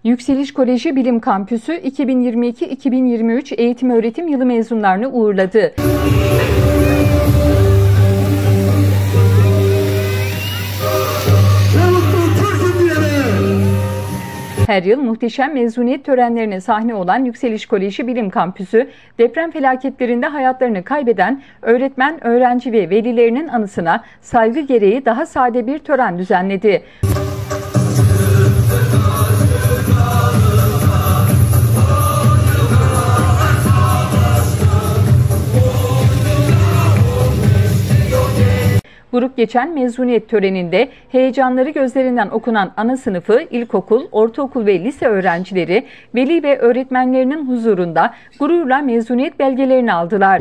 Yükseliş Koleji Bilim Kampüsü 2022-2023 eğitim öğretim yılı mezunlarını uğurladı. Her yıl muhteşem mezuniyet törenlerine sahne olan Yükseliş Koleji Bilim Kampüsü, deprem felaketlerinde hayatlarını kaybeden öğretmen, öğrenci ve velilerinin anısına saygı gereği daha sade bir tören düzenledi. Buruk geçen mezuniyet töreninde heyecanları gözlerinden okunan ana sınıfı, ilkokul, ortaokul ve lise öğrencileri, veli ve öğretmenlerinin huzurunda gururla mezuniyet belgelerini aldılar.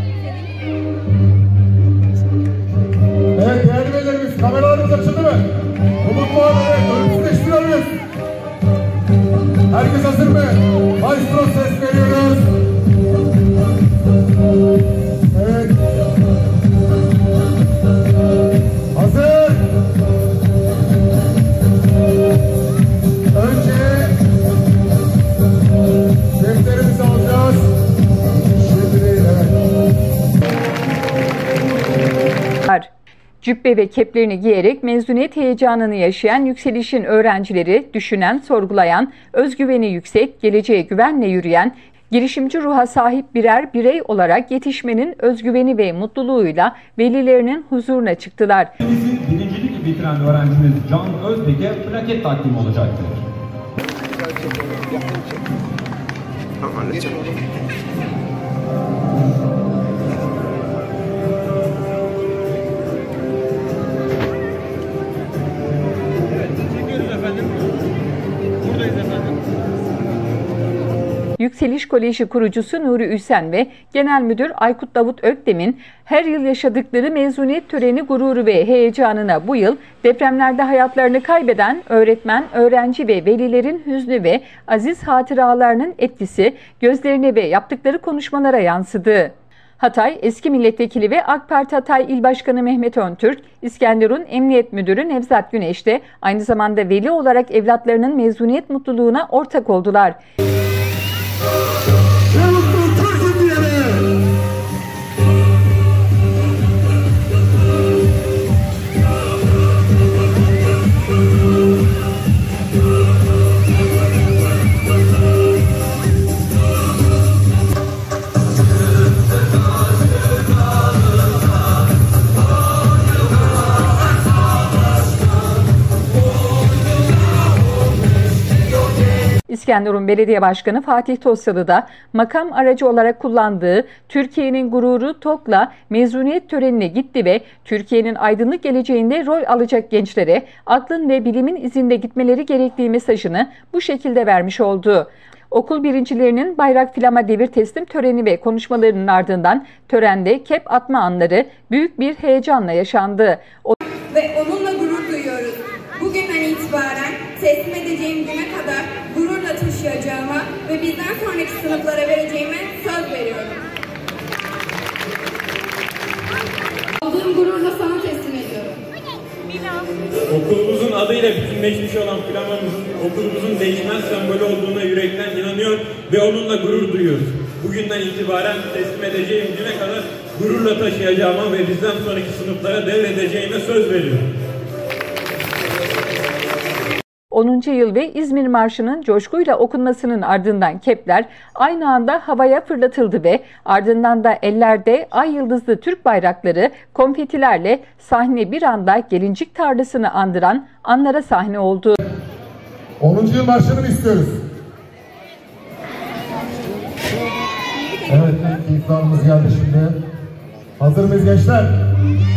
Evet değerli velilerimiz, kameralarımız açıldı mı? Umut var, evet, ölümsüzleştiriyoruz. Herkes hazır mı? Maestro ses veriyoruz. Evet. Hazır. Önce defterimizi alacağız. Şimdi evet. Cübbe ve keplerini giyerek mezuniyet heyecanını yaşayan Yükseliş'in öğrencileri, düşünen, sorgulayan, özgüveni yüksek, geleceğe güvenle yürüyen, girişimci ruha sahip birer birey olarak yetişmenin özgüveni ve mutluluğuyla velilerinin huzuruna çıktılar. Birincilik bitiren öğrencimiz Can Özbek'e plaket takdim olacaktır. Yükseliş Koleji kurucusu Nuri Üsen ve Genel Müdür Aykut Davut Öktem'in her yıl yaşadıkları mezuniyet töreni gururu ve heyecanına bu yıl depremlerde hayatlarını kaybeden öğretmen, öğrenci ve velilerin hüznü ve aziz hatıralarının etkisi gözlerine ve yaptıkları konuşmalara yansıdı. Hatay Eski Milletvekili ve AK Parti Hatay İl Başkanı Mehmet Öntürk, İskenderun Emniyet Müdürü Nevzat Güneş de aynı zamanda veli olarak evlatlarının mezuniyet mutluluğuna ortak oldular. İskenderun Belediye Başkanı Fatih Tosyalı da makam aracı olarak kullandığı Türkiye'nin gururu TOG'la mezuniyet törenine gitti ve Türkiye'nin aydınlık geleceğinde rol alacak gençlere aklın ve bilimin izinde gitmeleri gerektiği mesajını bu şekilde vermiş oldu. Okul birincilerinin bayrak filama devir teslim töreni ve konuşmalarının ardından törende kep atma anları büyük bir heyecanla yaşandı. Ve onunla gurur duyuyoruz. Bugünden itibaren teslim edeceğim güne kadar gururla taşıyacağıma ve bizden sonraki sınıflara vereceğime söz veriyorum. Aldığım gururla sana teslim ediyorum. Okulumuzun adıyla bütünleşmiş olan flamamızın okulumuzun değişmez sembolü olduğuna yürekten inanıyor ve onunla gurur duyuyoruz. Bugünden itibaren teslim edeceğim güne kadar gururla taşıyacağıma ve bizden sonraki sınıflara devredeceğime söz veriyorum. 10. yıl ve İzmir Marşı'nın coşkuyla okunmasının ardından kepler aynı anda havaya fırlatıldı ve ardından da ellerde ay yıldızlı Türk bayrakları konfetilerle sahne bir anda gelincik tarlasını andıran anlara sahne oldu. 10. yıl marşını mı istiyoruz? Evet, ilk iftarımız geldi şimdi. Hazır mıyız gençler?